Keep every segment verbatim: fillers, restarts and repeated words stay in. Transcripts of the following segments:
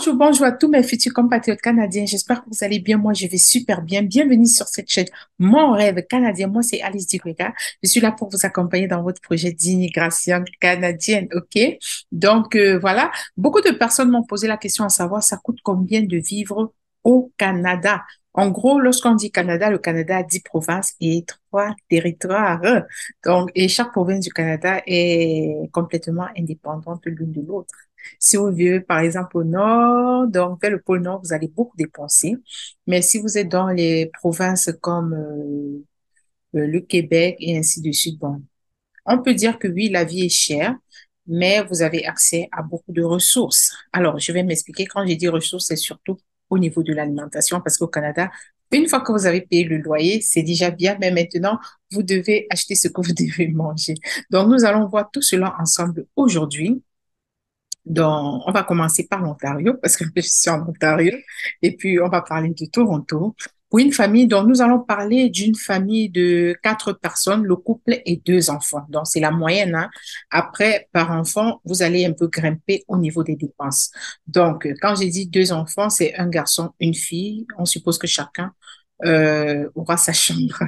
Bonjour, bonjour à tous mes futurs compatriotes canadiens. J'espère que vous allez bien. Moi, je vais super bien. Bienvenue sur cette chaîne Mon rêve canadien. Moi, c'est Alice Dubrega. Je suis là pour vous accompagner dans votre projet d'immigration canadienne. OK? Donc, euh, voilà. Beaucoup de personnes m'ont posé la question à savoir, ça coûte combien de vivre au Canada? En gros, lorsqu'on dit Canada, le Canada a dix provinces et trois territoires. Donc, et chaque province du Canada est complètement indépendante l'une de l'autre. Si vous vivez, par exemple, au nord, donc vers le pôle nord, vous allez beaucoup dépenser. Mais si vous êtes dans les provinces comme euh, euh, le Québec et ainsi de suite, bon, on peut dire que oui, la vie est chère, mais vous avez accès à beaucoup de ressources. Alors, je vais m'expliquer. Quand j'ai dit ressources, c'est surtout au niveau de l'alimentation, parce qu'au Canada, une fois que vous avez payé le loyer, c'est déjà bien, mais maintenant, vous devez acheter ce que vous devez manger. Donc, nous allons voir tout cela ensemble aujourd'hui. Donc, on va commencer par l'Ontario parce que je suis en Ontario et puis on va parler de Toronto. Pour une famille, donc nous allons parler d'une famille de quatre personnes, le couple et deux enfants. Donc, c'est la moyenne, hein. Après, par enfant, vous allez un peu grimper au niveau des dépenses. Donc, euh, quand j'ai dit deux enfants, c'est un garçon, une fille. On suppose que chacun euh, aura sa chambre.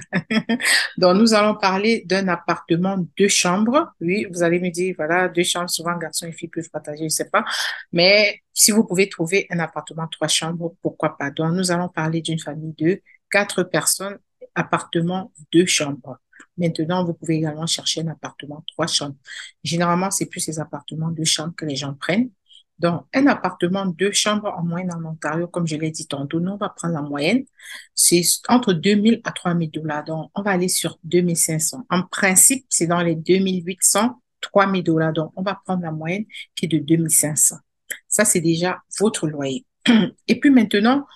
Donc, nous allons parler d'un appartement, deux chambres. Oui, vous allez me dire, voilà, deux chambres, souvent garçons et filles peuvent partager, je sais pas. Mais si vous pouvez trouver un appartement, trois chambres, pourquoi pas? Donc, nous allons parler d'une famille de quatre personnes, appartement, deux chambres. Maintenant, vous pouvez également chercher un appartement, trois chambres. Généralement, c'est plus ces appartements, deux chambres que les gens prennent. Donc, un appartement, deux chambres en moyenne en Ontario, comme je l'ai dit tantôt, nous, on va prendre la moyenne. C'est entre deux mille à trois mille dollars. Donc, on va aller sur deux mille cinq cents. En principe, c'est dans les deux mille huit cents, trois mille dollars. Donc, on va prendre la moyenne qui est de deux mille cinq cents. Ça, c'est déjà votre loyer. Et puis maintenant,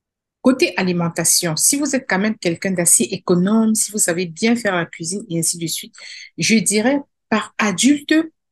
côté alimentation, si vous êtes quand même quelqu'un d'assez économe, si vous savez bien faire la cuisine et ainsi de suite, je dirais par adulte,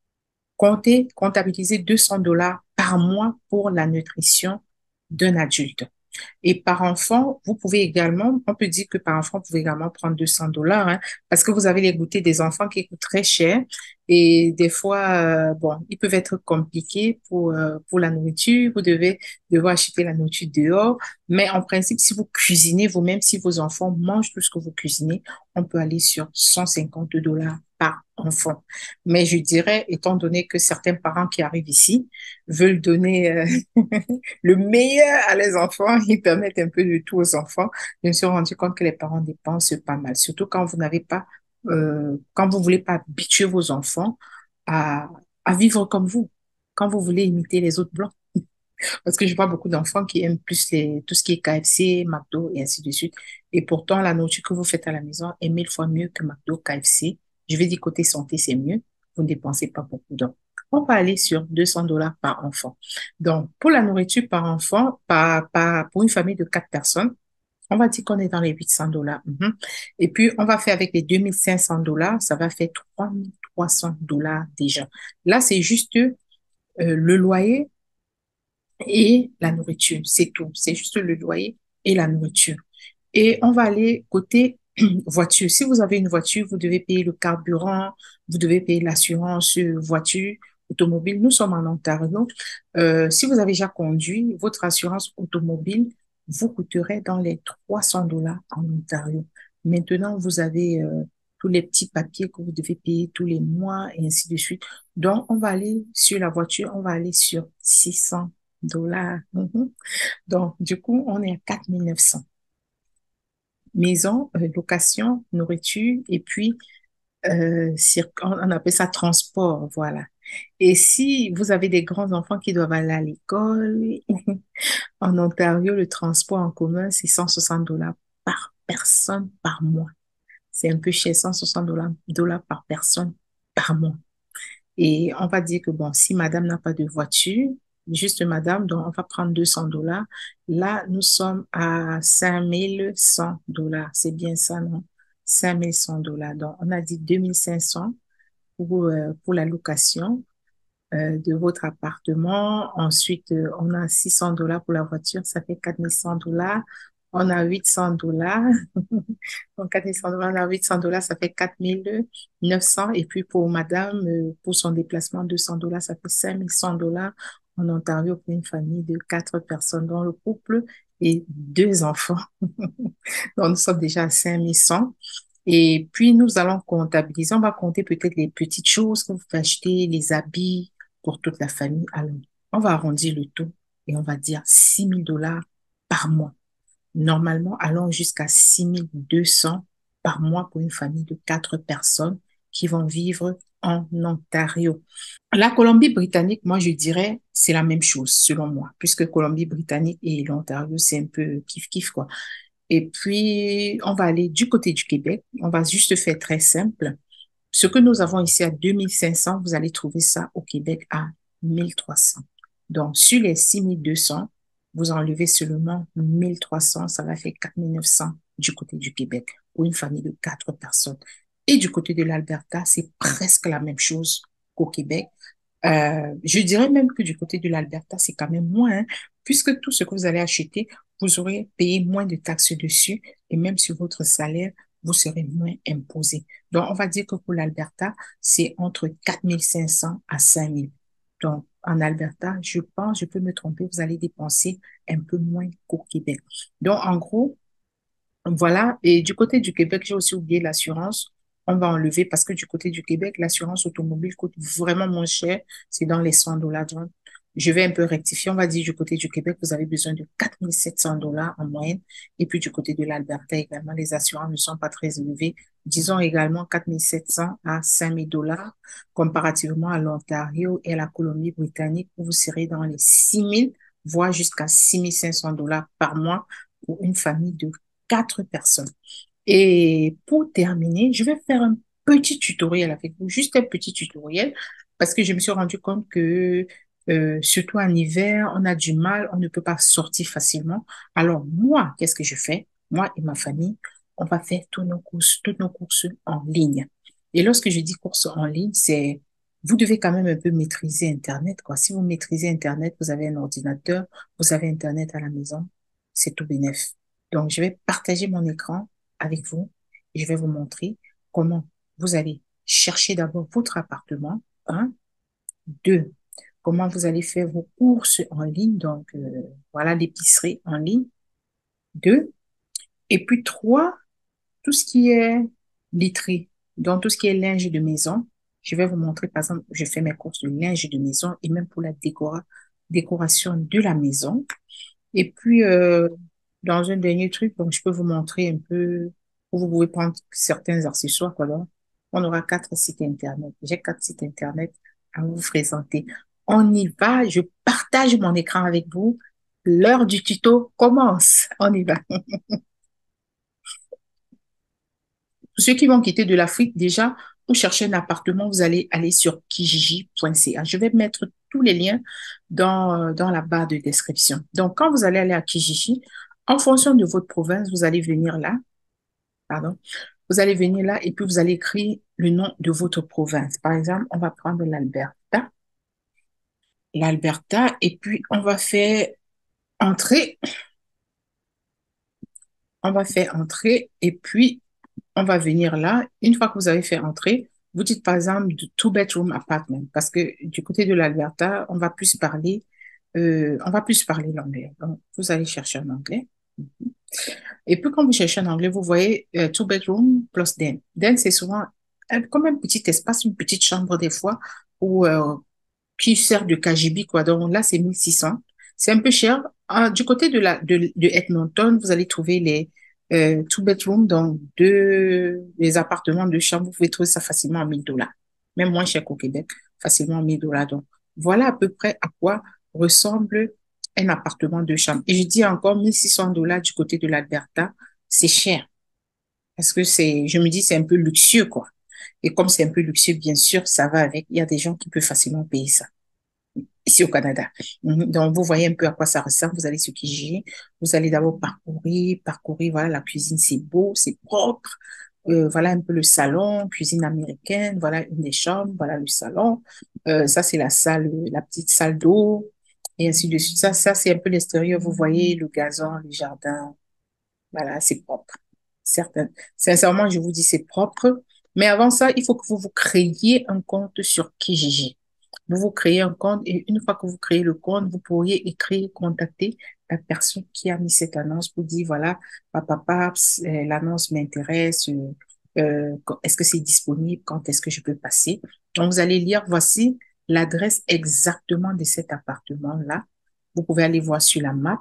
comptez, comptabilisez deux cents dollars par mois pour la nutrition d'un adulte. Et par enfant, vous pouvez également, on peut dire que par enfant, vous pouvez également prendre deux cents dollars, hein, parce que vous avez les goûters des enfants qui coûtent très cher. Et des fois, euh, bon, ils peuvent être compliqués pour, euh, pour la nourriture. Vous devez devoir acheter la nourriture dehors. Mais en principe, si vous cuisinez vous-même, si vos enfants mangent tout ce que vous cuisinez, on peut aller sur cent cinquante dollars par enfant. Mais je dirais, étant donné que certains parents qui arrivent ici veulent donner, euh, le meilleur à les enfants, ils permettent un peu de tout aux enfants. Je me suis rendu compte que les parents dépensent pas mal, surtout quand vous n'avez pas, euh, quand vous voulez pas habituer vos enfants à, à vivre comme vous, quand vous voulez imiter les autres blancs. Parce que je vois beaucoup d'enfants qui aiment plus les, tout ce qui est K F C, McDo et ainsi de suite. Et pourtant, la nourriture que vous faites à la maison est mille fois mieux que McDo, K F C. Je vais dire côté santé, c'est mieux. Vous ne dépensez pas beaucoup. Donc, on va aller sur deux cents dollars par enfant. Donc, pour la nourriture par enfant, par, par, pour une famille de quatre personnes, on va dire qu'on est dans les huit cents dollars. Mhm. Et puis, on va faire avec les deux mille cinq cents dollars, ça va faire trois mille trois cents dollars déjà. Là, c'est juste euh, le loyer et la nourriture. C'est tout. C'est juste le loyer et la nourriture. Et on va aller côté voiture. Si vous avez une voiture, vous devez payer le carburant, vous devez payer l'assurance euh, voiture, automobile. Nous sommes en Ontario. Euh, si vous avez déjà conduit, votre assurance automobile vous coûterait dans les trois cents dollars en Ontario. Maintenant, vous avez euh, tous les petits papiers que vous devez payer tous les mois et ainsi de suite. Donc, on va aller sur la voiture, on va aller sur six cents dollars. Mhm. Donc, du coup, on est à quatre mille neuf cents. Maison, euh, location, nourriture, et puis euh, cir- on on appelle ça transport, voilà. Et si vous avez des grands enfants qui doivent aller à l'école, en Ontario, le transport en commun, c'est cent soixante dollars par personne par mois. C'est un peu cher, cent soixante dollars, dollars par personne par mois. Et on va dire que, bon, si madame n'a pas de voiture, juste madame, donc on va prendre deux cents dollars. Là, nous sommes à cinq mille cent dollars. C'est bien ça, non? cinq mille cent dollars. Donc, on a dit deux mille cinq cents pour, euh, pour la location euh, de votre appartement. Ensuite, euh, on a six cents dollars pour la voiture, ça fait quatre mille cent dollars. On a huit cents dollars. Donc, quatre mille cent dollars, on a huit cents dollars, ça fait quatre mille neuf cents. Et puis, pour madame, euh, pour son déplacement, deux cents dollars, ça fait cinq mille cent dollars. en Ontario pour une famille de quatre personnes, dont le couple et deux enfants. Donc, nous sommes déjà à cinq mille cent. Et puis, nous allons comptabiliser. On va compter peut-être les petites choses que vous pouvez acheter, les habits pour toute la famille. Alors, on va arrondir le tout et on va dire six mille dollars par mois. Normalement, allons jusqu'à six mille deux cents par mois pour une famille de quatre personnes qui vont vivre en Ontario. La Colombie-Britannique, moi, je dirais, c'est la même chose, selon moi, puisque Colombie-Britannique et l'Ontario, c'est un peu kiff-kiff, quoi. Et puis, on va aller du côté du Québec. On va juste faire très simple. Ce que nous avons ici à deux mille cinq cents, vous allez trouver ça au Québec à mille trois cents. Donc, sur les six mille deux cents, vous enlevez seulement mille trois cents, ça va faire quatre mille neuf cents du côté du Québec pour une famille de quatre personnes. Et du côté de l'Alberta, c'est presque la même chose qu'au Québec. Euh, je dirais même que du côté de l'Alberta, c'est quand même moins, hein, puisque tout ce que vous allez acheter, vous aurez payé moins de taxes dessus et même sur votre salaire, vous serez moins imposé. Donc, on va dire que pour l'Alberta, c'est entre quatre mille cinq cents à cinq mille. Donc, en Alberta, je pense, je peux me tromper, vous allez dépenser un peu moins qu'au Québec. Donc, en gros, voilà. Et du côté du Québec, j'ai aussi oublié l'assurance. On va enlever parce que du côté du Québec, l'assurance automobile coûte vraiment moins cher. C'est dans les cent dollars. Donc, je vais un peu rectifier. On va dire du côté du Québec, vous avez besoin de quatre mille sept cents dollars en moyenne. Et puis du côté de l'Alberta également, les assurances ne sont pas très élevées. Disons également quatre mille sept cents à cinq mille dollars comparativement à l'Ontario et à la Colombie-Britannique où vous serez dans les six mille, voire jusqu'à six mille cinq cents dollars par mois pour une famille de quatre personnes. Et pour terminer, je vais faire un petit tutoriel avec vous, juste un petit tutoriel, parce que je me suis rendu compte que, euh, surtout en hiver, on a du mal, on ne peut pas sortir facilement. Alors moi, qu'est-ce que je fais? Moi et ma famille, on va faire tous nos courses, toutes nos courses en ligne. Et lorsque je dis courses en ligne, c'est, vous devez quand même un peu maîtriser Internet, quoi. Si vous maîtrisez Internet, vous avez un ordinateur, vous avez Internet à la maison, c'est tout bénef. Donc, je vais partager mon écran avec vous et je vais vous montrer comment vous allez chercher d'abord votre appartement. Un, deux, comment vous allez faire vos courses en ligne. Donc, euh, voilà l'épicerie en ligne. Deux, et puis trois, tout ce qui est literie. Donc, tout ce qui est linge de maison. Je vais vous montrer, par exemple, je fais mes courses de linge de maison et même pour la décora, décoration de la maison. Et puis, euh, dans un dernier truc, donc, je peux vous montrer un peu où vous pouvez prendre certains accessoires, quoi. Donc, on aura quatre sites Internet. J'ai quatre sites Internet à vous présenter. On y va. Je partage mon écran avec vous. L'heure du tuto commence. On y va. Pour ceux qui vont quitter de l'Afrique, déjà, pour chercher un appartement, vous allez aller sur kijiji point c a. Je vais mettre tous les liens dans, euh, dans la barre de description. Donc, quand vous allez aller à Kijiji, en fonction de votre province, vous allez venir là, pardon, vous allez venir là et puis vous allez écrire le nom de votre province. Par exemple, on va prendre l'Alberta, l'Alberta, et puis on va faire entrer, on va faire entrer, et puis on va venir là. Une fois que vous avez fait entrer, vous dites par exemple de two bedroom apartment parce que du côté de l'Alberta, on va plus parler, euh, on va plus parler l'anglais. Donc, vous allez chercher en anglais. Et puis, quand vous cherchez en anglais, vous voyez euh, two bedroom plus den. Den, c'est souvent euh, comme un petit espace, une petite chambre des fois, où, euh, qui sert de K G B, quoi. Donc là, c'est mille six cents. C'est un peu cher. Ah, du côté de la de, de Edmonton, vous allez trouver les euh, two bedrooms, donc deux les appartements de chambre. Vous pouvez trouver ça facilement à mille dollars, même moins cher qu'au Québec, facilement à mille dollars. Donc voilà à peu près à quoi ressemble un appartement de chambre. Et je dis encore mille six cents dollars du côté de l'Alberta, c'est cher parce que c'est, je me dis, c'est un peu luxueux, quoi. Et comme c'est un peu luxueux, bien sûr, ça va avec. Il y a des gens qui peuvent facilement payer ça ici au Canada. Mhm. Donc, vous voyez un peu à quoi ça ressemble. Vous allez sur Kijiji. Vous allez d'abord parcourir, parcourir. Voilà, la cuisine, c'est beau, c'est propre. Euh, voilà un peu le salon, cuisine américaine. Voilà une des chambres. Voilà le salon. Euh, ça, c'est la salle, la petite salle d'eau. Et ainsi de suite. Ça, ça, c'est un peu l'extérieur. Vous voyez le gazon, le jardin. Voilà, c'est propre. Certain. Sincèrement, je vous dis, c'est propre. Mais avant ça, il faut que vous vous créiez un compte sur Kijiji. Vous vous créez un compte et une fois que vous créez le compte, vous pourriez écrire, contacter la personne qui a mis cette annonce pour dire, voilà, papa, papa, euh, l'annonce m'intéresse, euh, euh, quand- est-ce que c'est disponible, quand est-ce que je peux passer? Donc, vous allez lire, voici l'adresse exactement de cet appartement-là. Vous pouvez aller voir sur la map.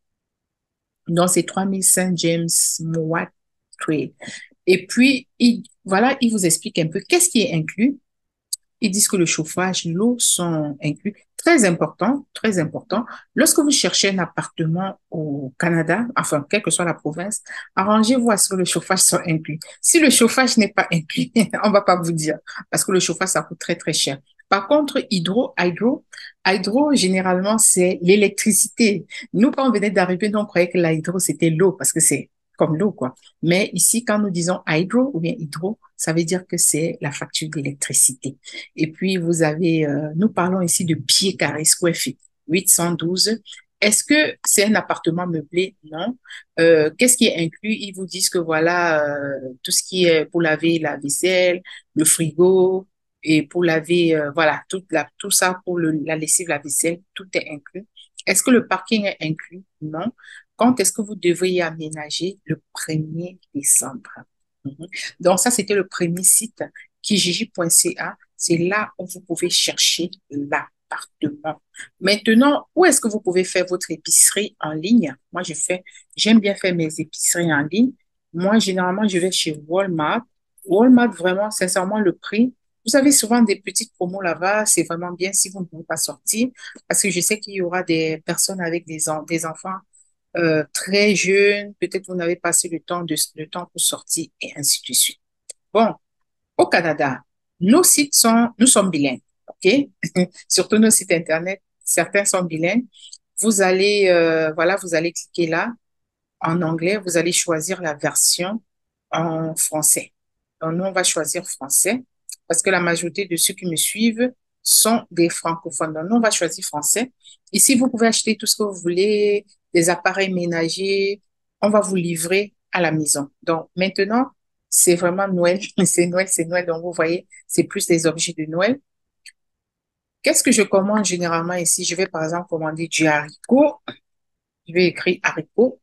Donc, c'est trois mille Saint James Mowat Trail. Et puis, il, voilà, il vous explique un peu qu'est-ce qui est inclus. Ils disent que le chauffage, l'eau sont inclus. Très important, très important. Lorsque vous cherchez un appartement au Canada, enfin, quelle que soit la province, arrangez-vous à ce que le chauffage soit inclus. Si le chauffage n'est pas inclus, on va pas vous dire, parce que le chauffage, ça coûte très, très cher. Par contre, hydro, hydro, hydro, généralement, c'est l'électricité. Nous, quand on venait d'arriver, nous, on croyait que l'hydro, c'était l'eau, parce que c'est comme l'eau, quoi. Mais ici, quand nous disons hydro ou bien hydro, ça veut dire que c'est la facture d'électricité. Et puis, vous avez, euh, nous parlons ici de pieds carrés, square feet, huit cent douze. Est-ce que c'est un appartement meublé? Non. Euh, qu'est-ce qui est inclus? Ils vous disent que voilà, euh, tout ce qui est pour laver la vaisselle, le frigo, et pour laver, euh, voilà, tout, la, tout ça pour le, la lessive, la vaisselle, tout est inclus. Est-ce que le parking est inclus? Non. Quand est-ce que vous devriez aménager? Le premier décembre. Mhm. Donc, ça, c'était le premier site, kijiji point c a. C'est là où vous pouvez chercher l'appartement. Maintenant, où est-ce que vous pouvez faire votre épicerie en ligne? Moi, je fais, j'aime bien faire mes épiceries en ligne. Moi, généralement, je vais chez Walmart. Walmart, vraiment, sincèrement, le prix. Vous avez souvent des petites promos là-bas. C'est vraiment bien si vous ne pouvez pas sortir. Parce que je sais qu'il y aura des personnes avec des, en- des enfants euh, très jeunes. Peut-être vous n'avez pas assez le temps de, le temps pour sortir et ainsi de suite. Bon, au Canada, nos sites sont, nous sommes bilingues, OK? Surtout nos sites Internet, certains sont bilingues. Vous allez, euh, voilà, vous allez cliquer là en anglais, vous allez choisir la version en français. Donc, nous, on va choisir français parce que la majorité de ceux qui me suivent sont des francophones. Donc, nous, on va choisir français. Ici, vous pouvez acheter tout ce que vous voulez, des appareils ménagers. On va vous livrer à la maison. Donc, maintenant, c'est vraiment Noël. C'est Noël, c'est Noël. Donc, vous voyez, c'est plus des objets de Noël. Qu'est-ce que je commande généralement ici? Je vais, par exemple, commander du haricot. Je vais écrire haricot.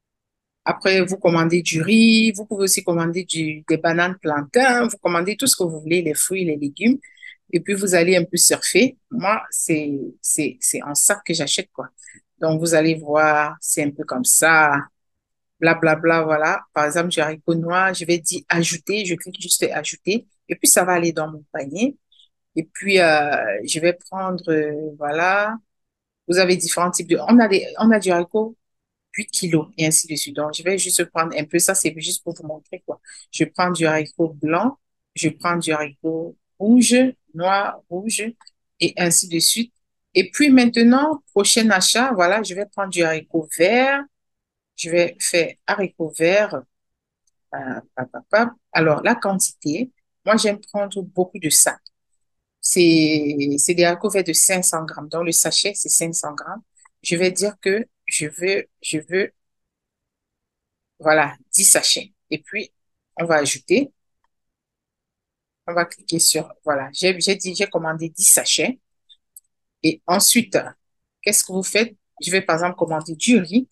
Après, vous commandez du riz, vous pouvez aussi commander du, des bananes plantains, vous commandez tout ce que vous voulez, les fruits, les légumes, et puis vous allez un peu surfer. Moi, c'est, c'est, c'est en sac que j'achète, quoi. Donc, vous allez voir, c'est un peu comme ça, blablabla, voilà. Par exemple, j'ai haricot noir, je vais dire ajouter, je clique juste ajouter, et puis ça va aller dans mon panier. Et puis, euh, je vais prendre, euh, voilà, vous avez différents types de, on a des, on a du haricot huit kilos et ainsi de suite. Donc, je vais juste prendre un peu, ça c'est juste pour vous montrer quoi. Je prends du haricot blanc, je prends du haricot rouge, noir, rouge et ainsi de suite. Et puis maintenant, prochain achat, voilà, je vais prendre du haricot vert. Je vais faire haricot vert. euh, pap, pap, pap. Alors, la quantité, moi j'aime prendre beaucoup de sacs. C'est, c'est des haricots verts de cinq cents grammes. Donc, le sachet, c'est cinq cents grammes. Je vais dire que je veux, je veux voilà, dix sachets. Et puis, on va ajouter, on va cliquer sur, voilà, j'ai j'ai dit, j'ai commandé dix sachets. Et ensuite, qu'est-ce que vous faites? Je vais par exemple commander du riz.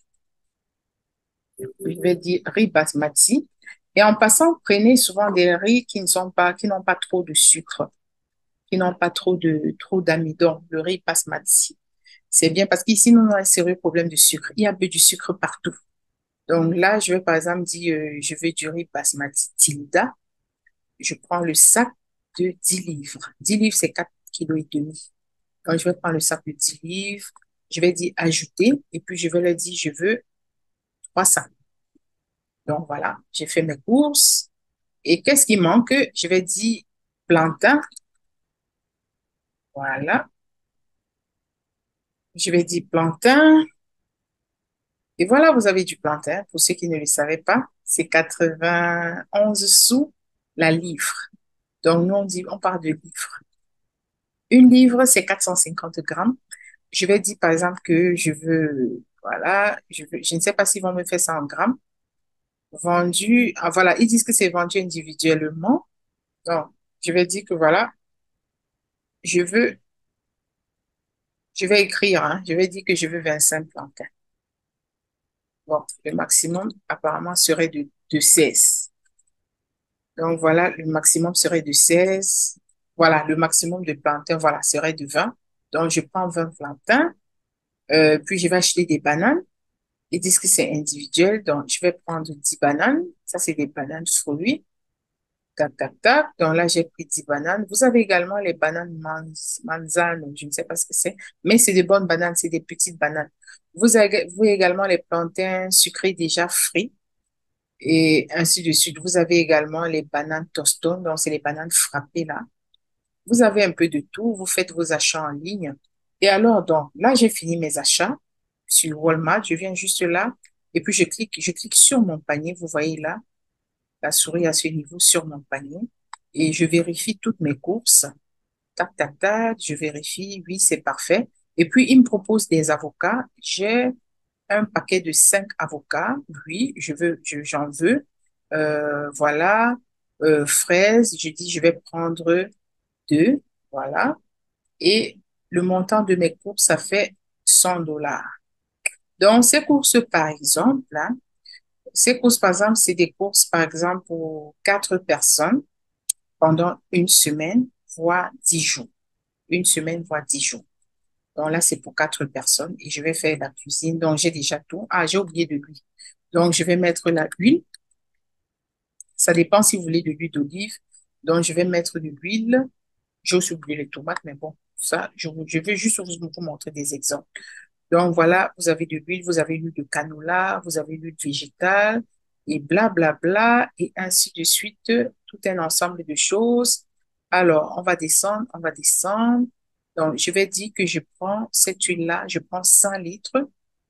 Je vais dire riz basmati. Et en passant, prenez souvent des riz qui ne sont pas, qui n'ont pas trop de sucre, qui n'ont pas trop de, trop d'amidon. Le riz basmati. C'est bien parce qu'ici, nous, on a un sérieux problème de sucre. Il y a un peu du sucre partout. Donc là, je vais par exemple dire, euh, je veux du riz basmati Tilda. Je prends le sac de dix livres. Dix livres, c'est quatre kilos et demi. Donc, je vais prendre le sac de dix livres. Je vais dire ajouter et puis je vais leur dire je veux trois sacs. Donc, voilà, j'ai fait mes courses. Et qu'est-ce qui manque? Je vais dire plantain. Voilà. Je vais dire plantain. Et voilà, vous avez du plantain. Pour ceux qui ne le savaient pas, c'est quatre-vingt-onze sous la livre. Donc, nous, on dit, on parle de livre. Une livre, c'est quatre cent cinquante grammes. Je vais dire, par exemple, que je veux, voilà, je veux, je ne sais pas s'ils vont me faire ça en grammes. Vendu, ah, voilà, ils disent que c'est vendu individuellement. Donc, je vais dire que voilà, je veux Je vais écrire, hein. Je vais dire que je veux vingt-cinq plantains. Bon, le maximum apparemment serait de, de seize. Donc voilà, le maximum serait de seize. Voilà, le maximum de plantains, voilà, serait de vingt. Donc je prends vingt plantains. Euh, puis je vais acheter des bananes. Ils disent que c'est individuel, donc je vais prendre dix bananes. Ça, c'est des bananes fruits. Tac, tac, tac. Donc là, j'ai pris dix bananes. Vous avez également les bananes manz- manzano, je ne sais pas ce que c'est, mais c'est des bonnes bananes, c'est des petites bananes. Vous avez, vous avez également les plantains sucrés déjà frits et ainsi de suite. Vous avez également les bananes tostone, donc c'est les bananes frappées là. Vous avez un peu de tout, vous faites vos achats en ligne. Et alors, donc, là, j'ai fini mes achats sur Walmart. Je viens juste là et puis je clique, je clique sur mon panier. Vous voyez là, la souris à ce niveau sur mon panier et je vérifie toutes mes courses. Tac, tac, tac, je vérifie. Oui, c'est parfait. Et puis, il me propose des avocats. J'ai un paquet de cinq avocats. Oui, je veux, je- j'en veux. Euh, voilà. Euh, fraises, je dis, je vais prendre deux. Voilà. Et le montant de mes courses, ça fait cent dollars. Donc, ces courses, par exemple, là, ces courses, par exemple, c'est des courses, par exemple, pour quatre personnes pendant une semaine, voire dix jours. Une semaine, voire dix jours. Donc là, c'est pour quatre personnes et je vais faire la cuisine. Donc, j'ai déjà tout. Ah, j'ai oublié de l'huile. Donc, je vais mettre la huile. Ça dépend si vous voulez de l'huile d'olive. Donc, je vais mettre de l'huile. J'ai aussi oublié les tomates, mais bon, ça, je, vous- je vais juste vous, vous montrer des exemples. Donc voilà, vous avez de l'huile, vous avez l'huile de canola, vous avez l'huile végétale et bla bla bla et ainsi de suite, tout un ensemble de choses. Alors, on va descendre, on va descendre. Donc, je vais dire que je prends cette huile-là, je prends cent litres,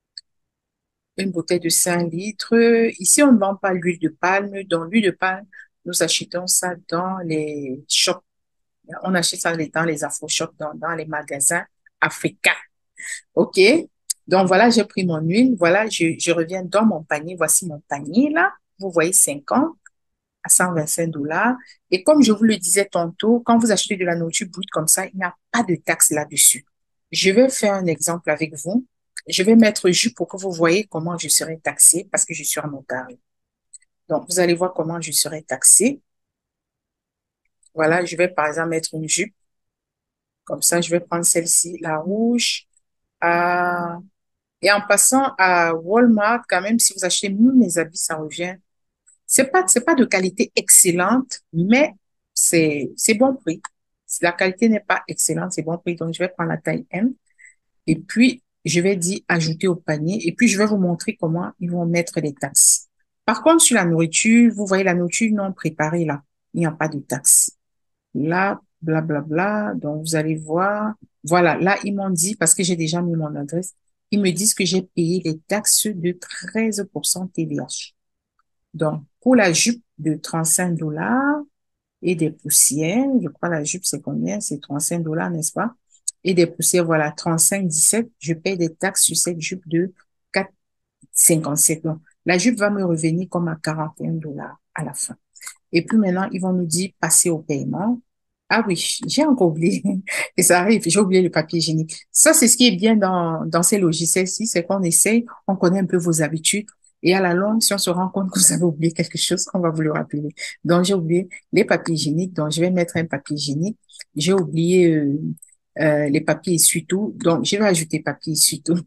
une bouteille de cinq litres. Ici, on ne vend pas l'huile de palme. Dans l'huile de palme, nous achetons ça dans les shops. On achète ça dans les afro-shops, dans, dans les magasins africains. OK. Donc voilà, j'ai pris mon huile. Voilà, je, je reviens dans mon panier. Voici mon panier là. Vous voyez cinquante à cent vingt-cinq dollars. Et comme je vous le disais tantôt, quand vous achetez de la nourriture brute comme ça, il n'y a pas de taxe là-dessus. Je vais faire un exemple avec vous. Je vais mettre jus pour que vous voyez comment je serai taxée parce que je suis en Ontario. Donc, vous allez voir comment je serai taxée. Voilà, je vais par exemple mettre une jupe. Comme ça, je vais prendre celle-ci, la rouge. à Et en passant à Walmart, quand même, si vous achetez même les habits, ça revient. C'est pas, c'est pas de qualité excellente, mais c'est, c'est bon prix. Si la qualité n'est pas excellente, c'est bon prix. Donc, je vais prendre la taille M. Et puis, je vais dire ajouter au panier. Et puis, je vais vous montrer comment ils vont mettre les taxes. Par contre, sur la nourriture, vous voyez la nourriture non préparée là. Il n'y a pas de taxes. Là, blablabla. Donc, vous allez voir. Voilà, là, ils m'ont dit, parce que j'ai déjà mis mon adresse, ils me disent que j'ai payé les taxes de treize pour cent T V H. Donc, pour la jupe de trente-cinq dollars et des poussières, je crois la jupe, c'est combien? C'est trente-cinq dollars, n'est-ce pas? Et des poussières, voilà, trente-cinq dix-sept. Je paye des taxes sur cette jupe de quatre cinquante-sept. Donc, la jupe va me revenir comme à quarante et un dollars à la fin. Et puis maintenant, ils vont nous dire passer au paiement. Ah oui, j'ai encore oublié. Et ça arrive, j'ai oublié le papier hygiénique. Ça, c'est ce qui est bien dans, dans ces logiciels-ci, c'est qu'on essaye, on connaît un peu vos habitudes. Et à la longue, si on se rend compte que vous avez oublié quelque chose, on va vous le rappeler. Donc, j'ai oublié les papiers hygiéniques. Donc, je vais mettre un papier hygiénique. J'ai oublié euh, euh, les papiers essuie-tout. Donc, je vais ajouter papier essuie-tout.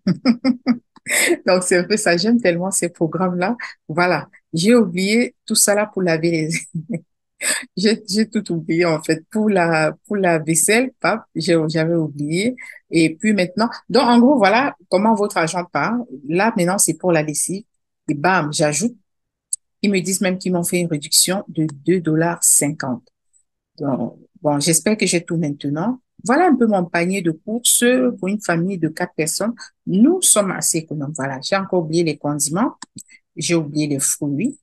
Donc, c'est un peu ça. J'aime tellement ces programmes-là. Voilà. J'ai oublié tout ça là pour laver les j'ai, j'ai tout oublié en fait. Pour la, pour la vaisselle, pap, j'ai, j'avais oublié. Et puis maintenant, donc en gros, voilà comment votre argent part. Là, maintenant, c'est pour la lessive. Et bam, j'ajoute. Ils me disent même qu'ils m'ont fait une réduction de deux dollars cinquante. Donc, bon, j'espère que j'ai tout maintenant. Voilà un peu mon panier de courses pour une famille de quatre personnes. Nous sommes assez économes. Voilà, j'ai encore oublié les condiments. J'ai oublié les fruits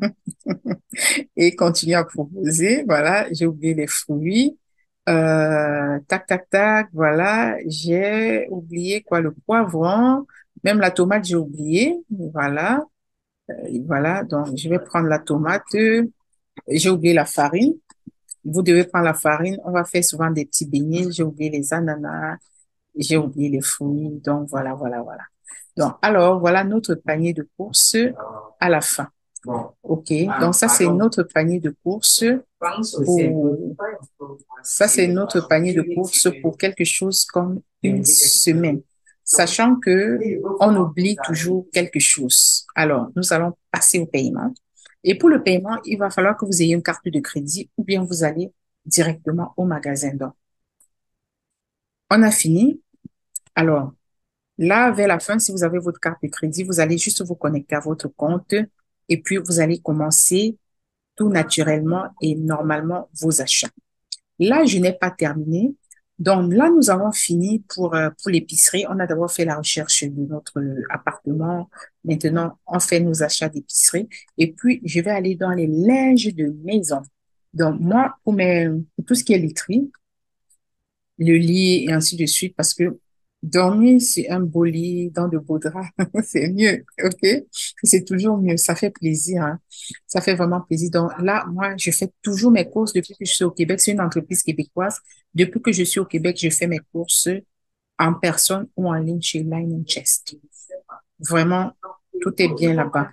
et continue à proposer. Voilà, j'ai oublié les fruits. Euh, tac, tac, tac, voilà. J'ai oublié quoi, le poivron. Même la tomate, j'ai oublié. Voilà. Euh, voilà. Donc, je vais prendre la tomate. J'ai oublié la farine. Vous devez prendre la farine. On va faire souvent des petits beignets. J'ai oublié les ananas. J'ai oublié les fruits. Donc, voilà, voilà, voilà. Donc, alors, voilà notre panier de courses à la fin. OK. Donc, ça, c'est notre panier de courses pour, ça, c'est notre panier de courses pour quelque chose comme une semaine. Sachant que on oublie toujours quelque chose. Alors, nous allons passer au paiement. Et pour le paiement, il va falloir que vous ayez une carte de crédit ou bien vous allez directement au magasin. Donc, on a fini. Alors, là, vers la fin, si vous avez votre carte de crédit, vous allez juste vous connecter à votre compte et puis vous allez commencer tout naturellement et normalement vos achats. Là, je n'ai pas terminé. Donc là, nous avons fini pour, euh, pour l'épicerie. On a d'abord fait la recherche de notre euh, appartement. Maintenant, on fait nos achats d'épicerie. Et puis, je vais aller dans les linges de maison. Donc moi, pour, mes, pour tout ce qui est literie, le lit et ainsi de suite, parce que dormir sur un beau lit, dans de beaux draps, c'est mieux, ok? C'est toujours mieux, ça fait plaisir, hein. Ça fait vraiment plaisir. Donc là, moi, je fais toujours mes courses depuis que je suis au Québec. C'est une entreprise québécoise. Depuis que je suis au Québec, je fais mes courses en personne ou en ligne chez Line Chest. Vraiment, tout est bien là-bas.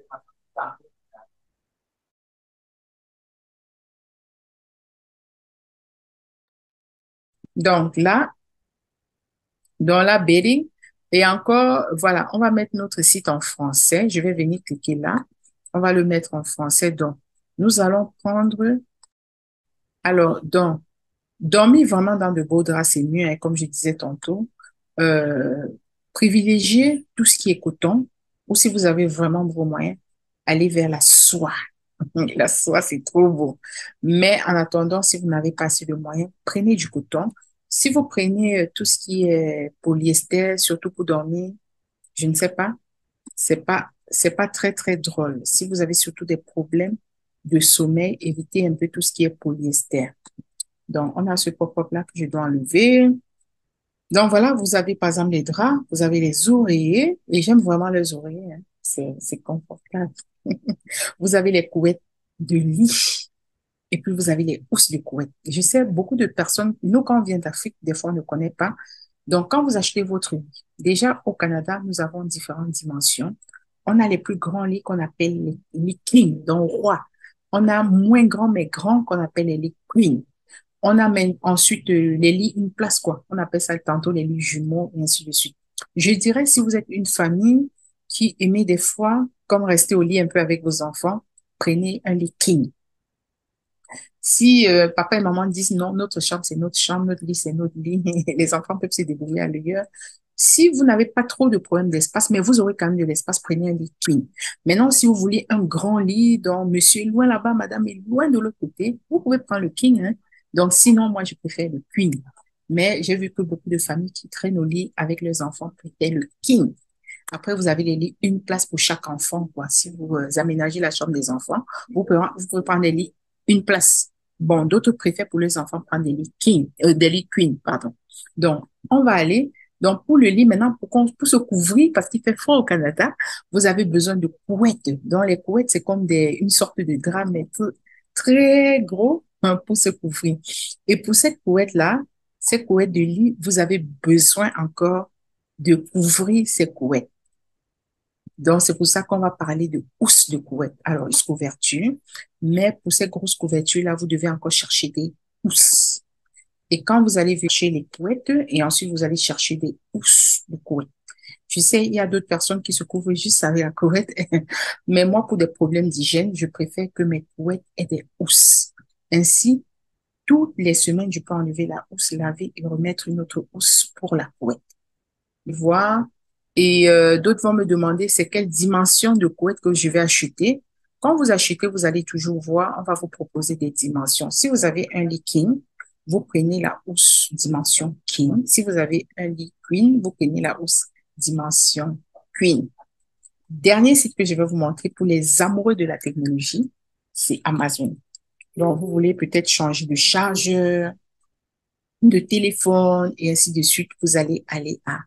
Donc là, dans la bidding. Et encore, voilà, on va mettre notre site en français. Je vais venir cliquer là. On va le mettre en français. Donc, nous allons prendre, alors, donc, dormir vraiment dans de beaux draps, c'est mieux, hein, comme je disais tantôt. Euh, Privilégiez tout ce qui est coton, ou si vous avez vraiment vos moyens, allez vers la soie. La soie, c'est trop beau. Mais en attendant, si vous n'avez pas assez de moyens, prenez du coton. Si vous prenez euh, tout ce qui est polyester, surtout pour dormir, je ne sais pas, c'est pas, c'est pas très, très drôle. Si vous avez surtout des problèmes de sommeil, évitez un peu tout ce qui est polyester. Donc, on a ce pop-up-là que je dois enlever. Donc, voilà, vous avez par exemple les draps, vous avez les oreillers, et j'aime vraiment les oreillers, hein. C'est, c'est confortable. Vous avez les couettes de lit. Et puis, vous avez les housses de couette. Je sais, beaucoup de personnes, nous, quand on vient d'Afrique, des fois, on ne connaît pas. Donc, quand vous achetez votre lit, déjà, au Canada, nous avons différentes dimensions. On a les plus grands lits qu'on appelle les lits king, donc roi. On a moins grands, mais grands qu'on appelle les lits queen. On a même ensuite euh, les lits une place, quoi. On appelle ça tantôt les lits jumeaux, et ainsi de suite. Je dirais, si vous êtes une famille qui aimait des fois, comme rester au lit un peu avec vos enfants, prenez un lit king. Si euh, papa et maman disent non, notre chambre, c'est notre chambre, notre lit, c'est notre lit, les enfants peuvent se débrouiller à l'ailleurs. Si vous n'avez pas trop de problème d'espace, mais vous aurez quand même de l'espace, prenez un lit queen. Maintenant, si vous voulez un grand lit, donc monsieur est loin là-bas, madame est loin de l'autre côté, vous pouvez prendre le king, hein. Donc, sinon, moi, je préfère le queen. Mais j'ai vu que beaucoup de familles qui traînent au lit avec leurs enfants préfèrent le king. Après, vous avez les lits, une place pour chaque enfant, quoi. Si vous euh, aménagez la chambre des enfants, vous pouvez, vous pouvez prendre les lits, une place. Bon, d'autres préfèrent pour les enfants prendre des lits king, euh, des lits queen, pardon. Donc, on va aller. Donc, pour le lit, maintenant, pour, qu'on- pour se couvrir, parce qu'il fait froid au Canada, vous avez besoin de couettes. Donc, les couettes, c'est comme des, une sorte de drap, mais peu- très gros, hein, pour se couvrir. Et pour cette couette-là, ces couettes de lit, vous avez besoin encore de couvrir ces couettes. Donc, c'est pour ça qu'on va parler de housses de couette. Alors, une couverture, mais pour ces grosses couvertures-là, vous devez encore chercher des housses. Et quand vous allez chercher les couettes, et ensuite vous allez chercher des housses de couette. Je sais, il y a d'autres personnes qui se couvrent juste avec la couette, mais moi, pour des problèmes d'hygiène, je préfère que mes couettes aient des housses. Ainsi, toutes les semaines, je peux enlever la housse, laver et remettre une autre housse pour la couette. Voir. Et euh, d'autres vont me demander c'est quelle dimension de couette que je vais acheter. Quand vous achetez, vous allez toujours voir, on va vous proposer des dimensions. Si vous avez un lit king, vous prenez la housse dimension king. Si vous avez un lit queen, vous prenez la housse dimension queen. Dernier site que je vais vous montrer pour les amoureux de la technologie, c'est Amazon. Donc, vous voulez peut-être changer de chargeur, de téléphone et ainsi de suite, vous allez aller à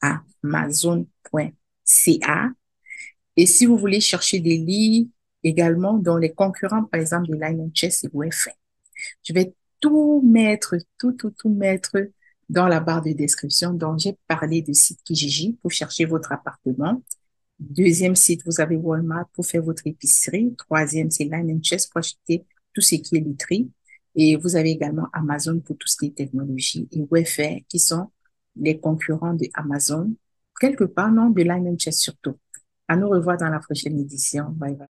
amazon point c a. Et si vous voulez chercher des lits également dans les concurrents, par exemple, de Lion Chess et Wayfair, je vais tout mettre, tout, tout, tout mettre dans la barre de description. Donc, j'ai parlé de site Kijiji pour chercher votre appartement. Deuxième site, vous avez Walmart pour faire votre épicerie. Troisième, c'est Line Chest pour acheter tout ce qui est literie. Et vous avez également Amazon pour tout ce qui est technologie et Wayfair qui sont les concurrents de Amazon, quelque part, non, de Line Chest surtout. À nous revoir dans la prochaine édition. Bye bye.